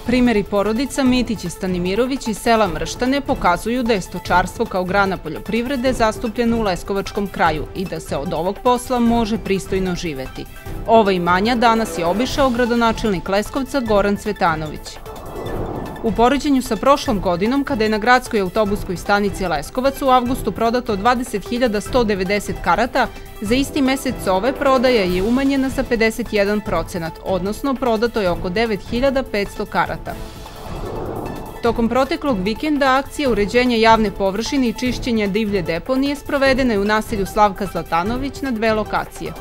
Primeri porodica Mitić i Stanimirović iz sela Mrštane pokazuju da je stočarstvo kao grana poljoprivrede zastupljeno u leskovačkom kraju i da se od ovog posla može pristojno živeti. Ova imanja danas je obišao gradonačelnik Leskovca Goran Cvetanović. U poređenju sa prošlom godinom, kada je na gradskoj autobuskoj stanici Leskovac u avgustu prodato 20.190 karata, za isti mesec ove prodaja je umanjena za 51%, odnosno prodato je oko 9.500 karata. Tokom proteklog vikenda akcija uređenja javne površine i čišćenja divlje deponije sprovedena je u naselju Slavka Zlatanović na 2 lokacije.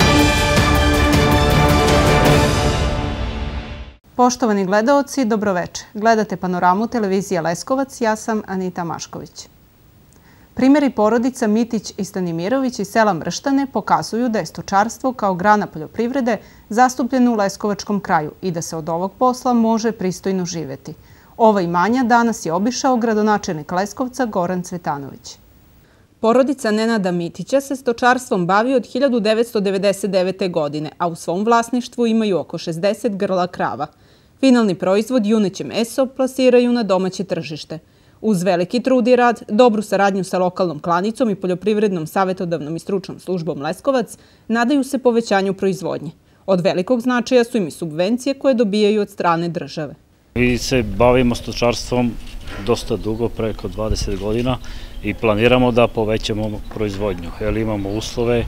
Poštovani gledaoci, dobroveče. Gledate Panoramu televizije Leskovac, ja sam Anita Mašković. Primeri porodica Mitić i Stanimirović iz sela Mrštane pokazuju da je stočarstvo kao grana poljoprivrede zastupljeno u leskovačkom kraju i da se od ovog posla može pristojno živeti. Ova imanja danas je obišao gradonačelnik Leskovca Goran Cvetanović. Porodica Nenada Mitića se stočarstvom bavi od 1999. godine, a u svom vlasništvu imaju oko 60 grla krava. Finalni proizvod, juneće meso, plasiraju na domaće tržište. Uz veliki trud i rad, dobru saradnju sa lokalnom klanicom i poljoprivrednom savjetodavnom i stručnom službom Leskovac, nadaju se povećanju proizvodnje. Od velikog značaja su im i subvencije koje dobijaju od strane države. Mi se bavimo stočarstvom dosta dugo, preko 20 godina, i planiramo da povećamo proizvodnju. Imamo uslove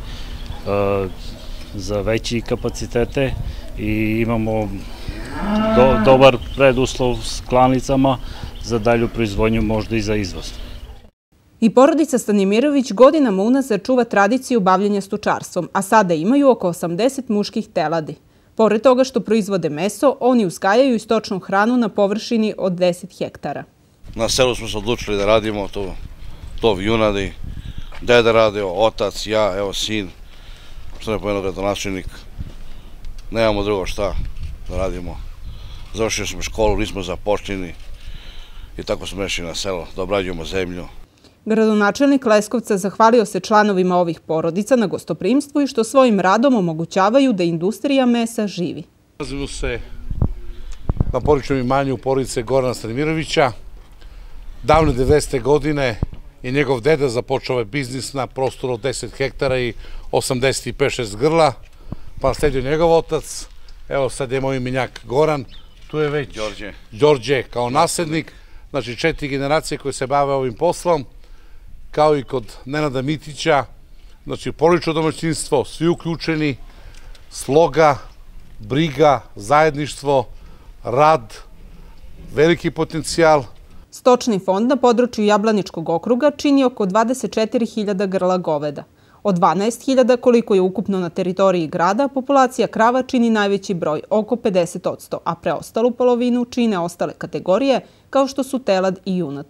za veći kapacitete i imamo dobar preduslov s klanicama za dalju proizvodnju, možda i za izvoz. I porodica Stanimirović godinama unazad čuva tradiciju bavljenja stočarstvom, a sada imaju oko 80 muških teladi. Pored toga što proizvode meso, oni uzgajaju i stočnu hranu na površini od 10 hektara. Na selu smo se odlučili da radimo to junadi, deda radio, otac, ja, evo sin, što ne pomenuo gradonačelnik. Nemamo drugo šta da radimo. Završili smo školu, nismo zaposleni i tako smo rešili na selo da obrađujemo zemlju. Gradonačelnik Leskovca zahvalio se članovima ovih porodica na gostoprimstvu i što svojim radom omogućavaju da industrija mesa živi. Nalazimo se na porodičnom imanju porodice Gorana Stanimirovića. Davne 90. godine je njegov deda započeo ovaj biznis na prostoru od 10 hektara i 85-6 grla, pa nasledio njegov otac. Evo sad je moj imenjak Goran, tu je već Đorđe kao naslednik, znači 4 generacije koje se bave ovim poslom, kao i kod Nenada Mitića, znači porodično domaćinstvo, svi uključeni, sloga, briga, zajedništvo, rad, veliki potencijal. Stočni fond na području Jablaničkog okruga čini oko 24.000 grla goveda. Od 12.000 koliko je ukupno na teritoriji grada, populacija krava čini najveći broj, oko 50%, a preostalu polovinu čine ostale kategorije kao što su telad i junad.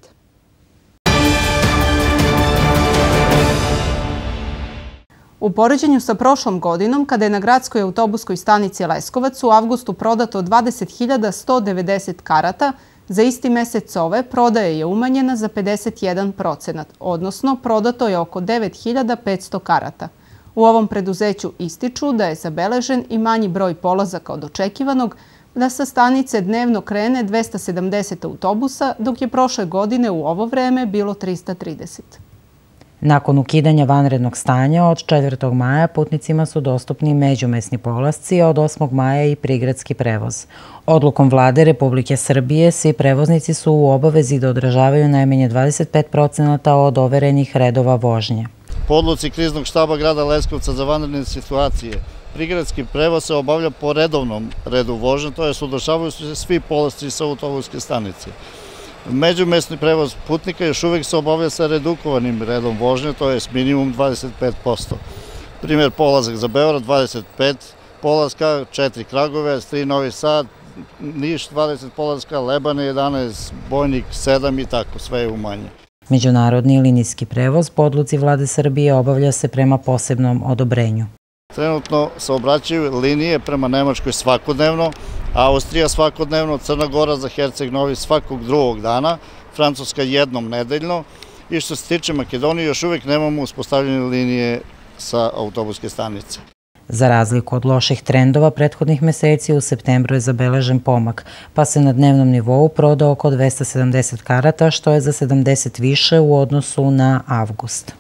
U poređenju sa prošlom godinom, kada je na gradskoj autobuskoj stanici Leskovac u avgustu prodato 20.190 karata, za isti mesec ove prodaja je umanjena za 51%, odnosno prodato je oko 9.500 karata. U ovom preduzeću ističu da je zabeležen i manji broj polazaka od očekivanog, da sa stanice dnevno krene 270 autobusa, dok je prošle godine u ovo vreme bilo 330. Nakon ukidanja vanrednog stanja od 4. maja putnicima su dostupni međumesni polasci, a od 8. maja i prigradski prevoz. Odlukom Vlade Republike Srbije svi prevoznici su u obavezi da održavaju najmanje 25% od overenih redova vožnje. Po odluci kriznog štaba grada Leskovca za vanredne situacije, prigradski prevoz se obavlja po redovnom redu vožnje, to je održavaju se svi polasci sa autobuske stanice. Međumesni prevoz putnika još uvijek se obavlja sa redukovanim redom vožnje, to je minimum 25%. Primjer, polazak za Beograd 25 polaska, 4 Kragujevac, 3 Novi Sad, Niš 20 polaska, Lebane 11, Bojnik 7 i tako, sve je umanje. Međunarodni linijski prevoz po odluci Vlade Srbije obavlja se prema posebnom odobrenju. Trenutno saobraćaju linije prema Nemačkoj svakodnevno, Austrija svakodnevno, Crna Gora za Herceg Novi svakog drugog dana, Francuska jednom nedeljno i što se tiče Makedonije još uvijek nemamo uspostavljene linije sa autobuske stanice. Za razliku od loših trendova prethodnih meseci, u septembru je zabeležen pomak, pa se na dnevnom nivou prodao oko 270 karata, što je za 70 više u odnosu na avgust.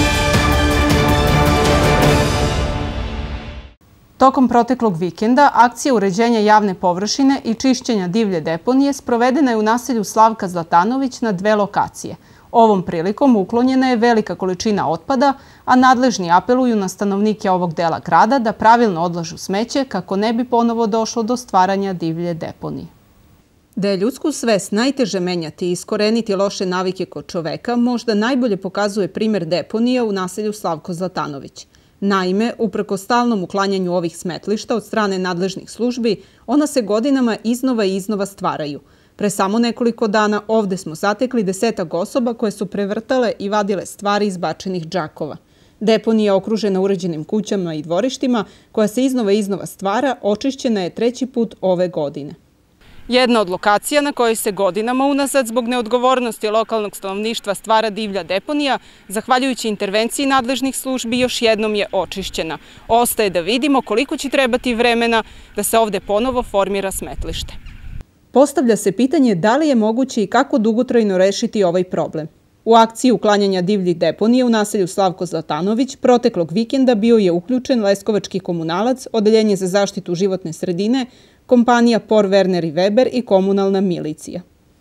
Tokom proteklog vikenda akcija uređenja javne površine i čišćenja divlje deponije sprovedena je u naselju Slavka Zlatanović na 2 lokacije. Ovom prilikom uklonjena je velika količina otpada, a nadležni apeluju na stanovnike ovog dela grada da pravilno odlažu smeće kako ne bi ponovo došlo do stvaranja divlje deponije. Da je ljudsku svest najteže menjati i iskoreniti loše navike kod čoveka, možda najbolje pokazuje primer deponija u naselju Slavko Zlatanović. Naime, uprkos stalnom uklanjanju ovih smetlišta od strane nadležnih službi, ona se godinama iznova i iznova stvaraju. Pre samo nekoliko dana ovde smo zatekli 10 osoba koje su prevrtale i vadile stvari iz bačenih džakova. Deponija je okružena uređenim kućama i dvorištima, koja se iznova i iznova stvara, očišćena je 3. put ove godine. Jedna od lokacija na kojoj se godinama unazad zbog neodgovornosti lokalnog stanovništva stvara divlja deponija, zahvaljujući intervenciji nadležnih službi, još jednom je očišćena. Ostaje da vidimo koliko će trebati vremena da se ovde ponovo formira smetlište. Postavlja se pitanje da li je moguće i kako dugotrajno rešiti ovaj problem. U akciji uklanjanja divljih deponija u naselju Slavko Zlatanović proteklog vikenda bio je uključen leskovački komunalac, Odeljenje za zaštitu životne sredine, kompanija Por Werner i Weber i komunalna milicija.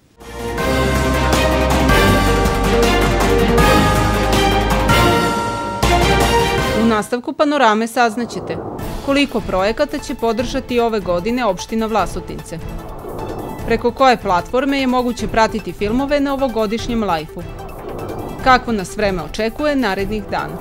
U nastavku panorame saznaćete koliko projekata će podržati ove godine opština Vlasotince. Preko koje platforme je moguće pratiti filmove na ovogodišnjem lajfu. Kakvo nas vreme očekuje narednih dana.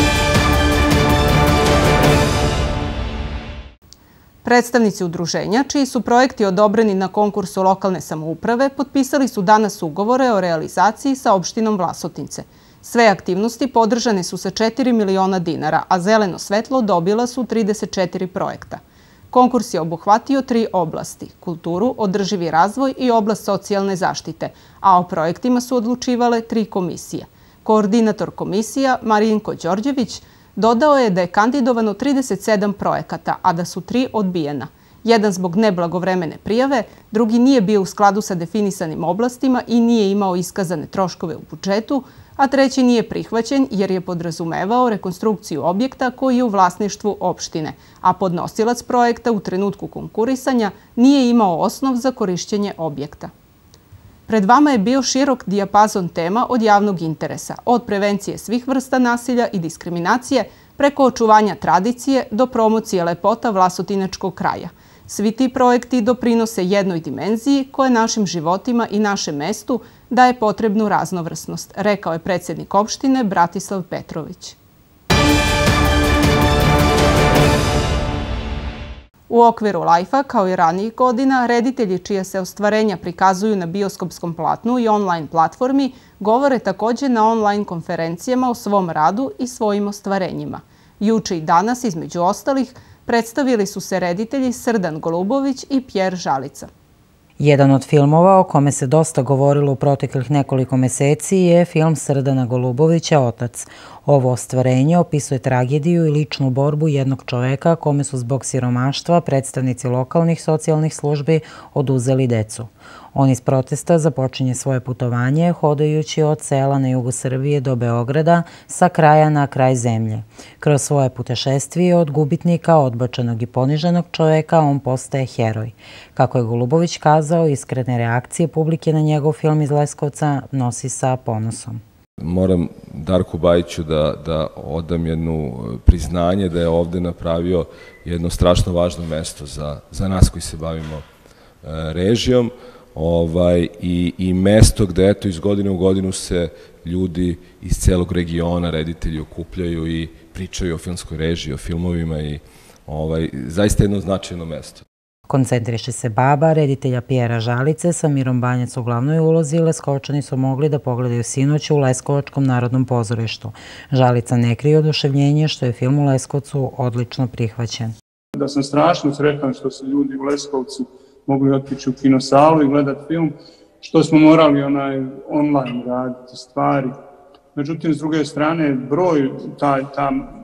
Predstavnici udruženja, čiji su projekti odobreni na konkursu lokalne samouprave, potpisali su danas ugovore o realizaciji sa opštinom Vlasotince. Sve aktivnosti podržane su sa 4 miliona dinara, a zeleno svetlo dobila su 34 projekta. Konkurs je obuhvatio 3 oblasti – kulturu, održivi razvoj i oblast socijalne zaštite, a o projektima su odlučivale 3 komisije. Koordinator komisija Marinko Đorđević dodao je da je kandidovano 37 projekata, a da su 3 odbijena. Jedan zbog neblagovremene prijave, drugi nije bio u skladu sa definisanim oblastima i nije imao iskazane troškove u budžetu, a treći nije prihvaćen jer je podrazumevao rekonstrukciju objekta koji je u vlasništvu opštine, a podnosilac projekta u trenutku konkurisanja nije imao osnov za korišćenje objekta. Pred vama je bio širok dijapazon tema od javnog interesa, od prevencije svih vrsta nasilja i diskriminacije, preko očuvanja tradicije do promocije lepota vlasotinačkog kraja. Svi ti projekti doprinose jednoj dimenziji koja našim životima i našem mestu daje potrebnu raznovrsnost, rekao je predsjednik opštine Bratislav Petrović. U okviru lajfa, kao i ranijih godina, reditelji čija se ostvarenja prikazuju na bioskopskom platnu i online platformi govore također na online konferencijama o svom radu i svojim ostvarenjima. Juče i danas, između ostalih, predstavili su se reditelji Srdan Golubović i Pjer Žalica. Jedan od filmova o kome se dosta govorilo u proteklih nekoliko meseci je film Srdana Golubovića Otac. Ovo ostvarenje opisuje tragediju i ličnu borbu jednog čoveka kome su zbog siromaštva predstavnici lokalnih socijalnih službi oduzeli decu. On iz protesta započinje svoje putovanje hodajući od sela na jugu Srbije do Beograda sa kraja na kraj zemlje. Kroz svoje putešestvije od gubitnika, odbačenog i poniženog čoveka, on postaje heroj. Kako je Golubović kazao, iskrene reakcije publike na njegov film iz Leskovca nosi sa ponosom. Moram Darku Bajiću da odam jedno priznanje da je ovde napravio jedno strašno važno mesto za nas koji se bavimo režijom i mesto gde eto iz godine u godinu se ljudi iz celog regiona, reditelji okupljaju i pričaju o filmskoj režiji, o filmovima i zaista jedno značajno mesto. Koncentriše se baba reditelja Pjera Žalice sa Mirom Banjac u glavnoj ulozi. Leskovčani su mogli da pogledaju sinoć u Leskovačkom narodnom pozorištu. Žalica ne krije oduševljenje što je film u Leskovcu odlično prihvaćen. Da sam strašno sretan što su ljudi u Leskovcu mogli otići u kinosalu i gledati film, što smo morali online raditi stvari. Međutim, s druge strane, broj, ta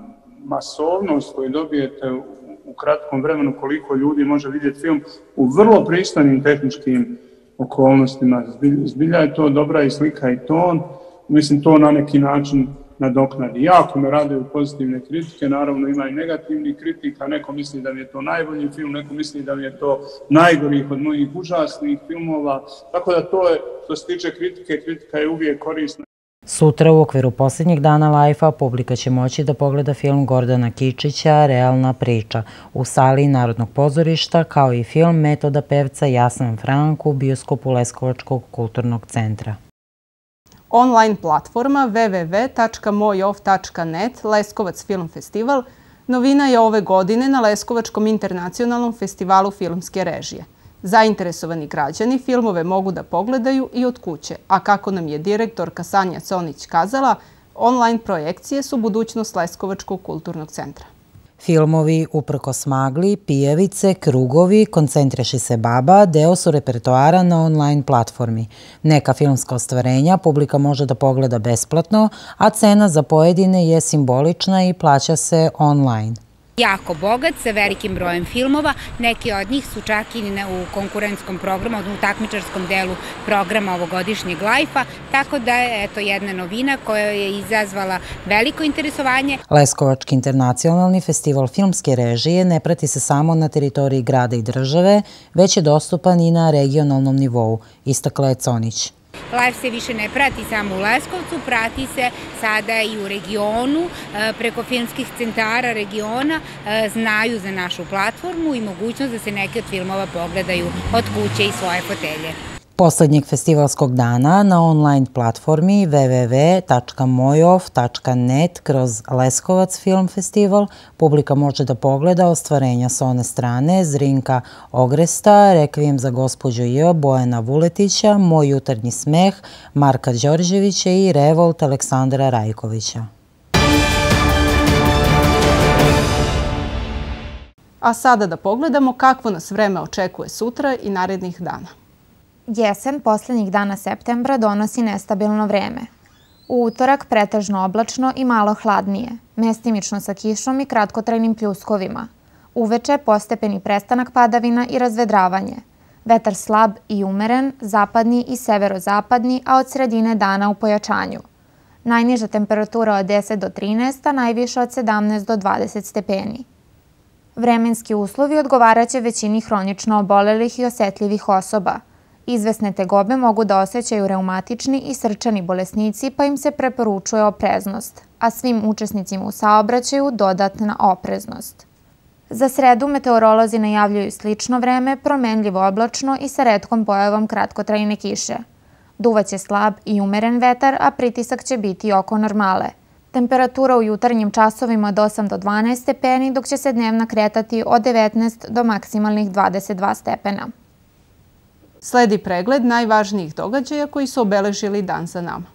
masovnost koju dobijete u kratkom vremenu, koliko ljudi može vidjeti film u vrlo pristojnim tehničkim okolnostima. Zbilja je to dobra i slika i ton. Mislim, to na neki način nadoknadi. Jako me raduju pozitivne kritike, naravno ima i negativnih kritika, neko misli da mi je to najbolji film, neko misli da mi je to najgorih od mojih užasnih filmova, tako da to je, što se tiče kritike, kritika je uvijek korisna. Sutra u okviru posljednjeg dana Lajfa publika će moći da pogleda film Gordana Kičića Realna priča u sali Narodnog pozorišta, kao i film Metoda pevca Jasna Frank u bioskopu Leskovačkog kulturnog centra. Online platforma www.mojov.net Leskovac Film Festival novina je ove godine na Leskovačkom internacionalnom festivalu filmske režije. Zainteresovani građani filmove mogu da pogledaju i od kuće, a kako nam je direktorka Sanja Conić kazala, online projekcije su budućnost Leskovačkog kulturnog centra. Filmovi Uprkos magli, Pijavice, Krugovi, Koncentriši se baba deo su repertoara na online platformi. Neka filmska ostvarenja publika može da pogleda besplatno, a cena za pojedine je simbolična i plaća se online. Jako bogat, sa velikim brojem filmova. Neki od njih su čak i u konkurentskom programu, u takmičarskom delu programa ovogodišnjeg Lajfa, tako da je to jedna novina koja je izazvala veliko interesovanje. Leskovački internacionalni festival filmske režije ne prati se samo na teritoriji grada i države, već je dostupan i na regionalnom nivou, istakla je Conić. Lajf se više ne prati samo u Leskovcu, prati se sada i u regionu, preko filmskih centara regiona znaju za našu platformu i mogućnost da se neki od filmova pogledaju od kuće i svoje fotelje. Poslednjeg festivalskog dana na online platformi www.mojov.net kroz Leskovac Film Festival publika može da pogleda ostvarenja s one strane Zrinka Ogresta, Rekvijem za gospođu J. Bojana Vuletića, Moj jutarnji smeh Marka Đorđevića i Revolt Aleksandra Rajkovića. A sada da pogledamo kakvo nas vreme očekuje sutra i narednih dana. Jesen poslednjih dana septembra donosi nestabilno vreme. U utorak pretežno oblačno i malo hladnije, mestimično sa kišom i kratkotrajnim pljuskovima. Uveče postepeni prestanak padavina i razvedravanje. Vetar slab i umeren, zapadni i severozapadni, a od sredine dana u pojačanju. Najniža temperatura od 10 do 13, a najviša od 17 do 20 stepeni. Vremenski uslovi odgovaraće većini hronično obolelih i osetljivih osoba. Izvesne tegobe mogu da osjećaju reumatični i srčani bolesnici, pa im se preporučuje opreznost, a svim učesnicima u saobraćaju dodatna opreznost. Za sredu meteorolozi najavljuju slično vreme, promenljivo oblačno i sa retkom pojavom kratkotrajne kiše. Duvaće slab i umeren vetar, a pritisak će biti oko normale. Temperatura u jutarnjim časovima od 8 do 12 stepeni, dok će se dnevna kretati od 19 do maksimalnih 22 stepena. Sledi pregled najvažnijih događaja koji su obeležili dan za nama.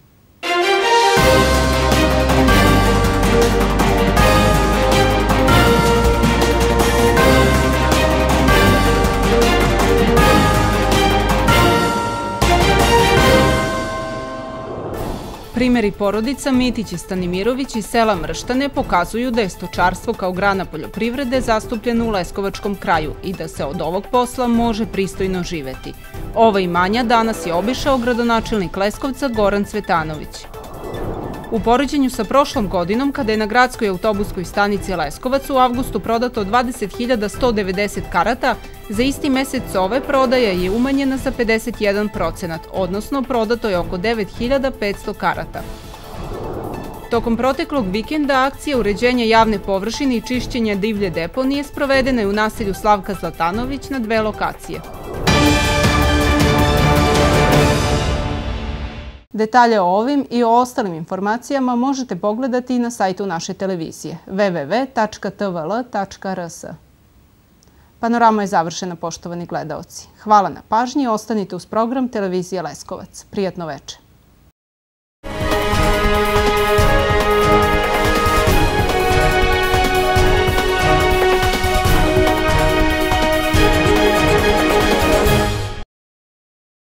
Primeri porodica Mitić i Stanimirović iz sela Mrštane pokazuju da je stočarstvo kao grana poljoprivrede zastupljeno u Leskovačkom kraju i da se od ovog posla može pristojno živeti. Ova imanja danas je obišao gradonačelnik Leskovca Goran Cvetanović. U poređenju sa prošlom godinom, kada je na gradskoj autobuskoj stanici Leskovac u avgustu prodato 20.190 karata, za isti mesec ove prodaja je umanjena za 51%, odnosno prodato je oko 9.500 karata. Tokom proteklog vikenda akcija uređenja javne površine i čišćenja divlje deponije sprovedena je u naselju Slavka Zlatanović na 2 lokacije. Detalje o ovim i o ostalim informacijama možete pogledati i na sajtu naše televizije www.tvl.rs. Panorama je završena, poštovani gledaoci. Hvala na pažnji, ostanite uz program Televizije Leskovac. Prijatno veče.